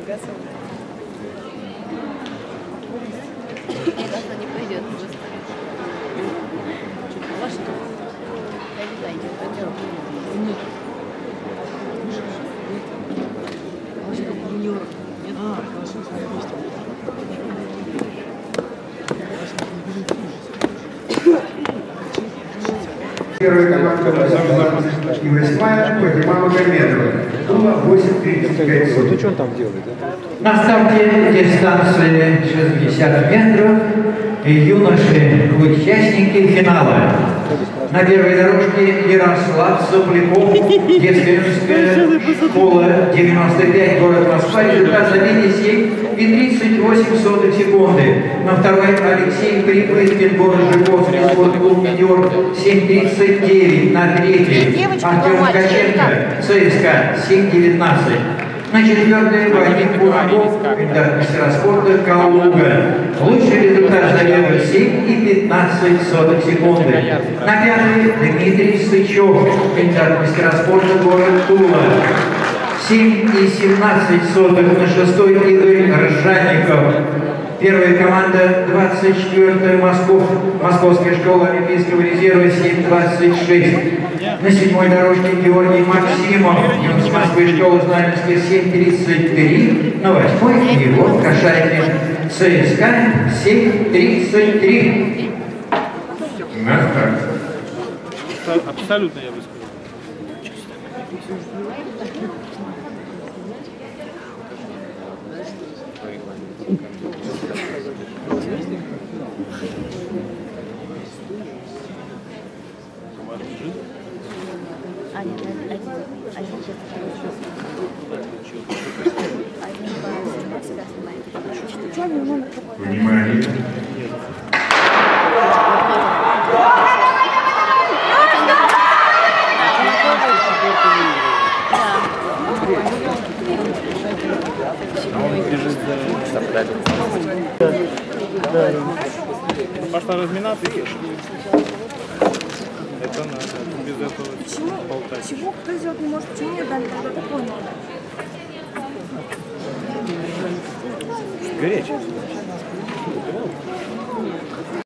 Мне кажется, не пойдет просто. Ваша дайте, пойдем. Юниор. Первая команда и 8-я Фатима Магомедова. Тула 8:35. Ну что он там делает? На старте дистанции 60 метров юноши, участники финала. На первой дорожке Ярослав Сопляков, детская школа 95, город Москва, результат забития 7,38 секунды. На второй Алексей Припыткин, город Жуковский, спортклуб «Медиор» 7,39. На третьей Артем Ткаченко, ЦСКА 7,19. На четвертой Вадим Бураков, кандидат мастера спорта, Калуга. Лучший результат забега 7,15 секунды. На пятой Дмитрий Сычев, кандидат мастера спорта, город Тула. 7,17 на шестой Игорь Ржанников. Первая команда 24-я Московская школа Олимпийского резерва 7,26. На седьмой дорожке Георгий Максимов, юность Москвы, школа Знаменская 7,33. На восьмой Егор Кашайкин, ЦСКА 7,33. На старт. Абсолютно, я бы сказал. А, нет, один сейчас Внимание. Пошла разминаться и это надо. Без этого болтать. Почему кто сделать не может? Почему мне дали тогда такой номер? Горячий.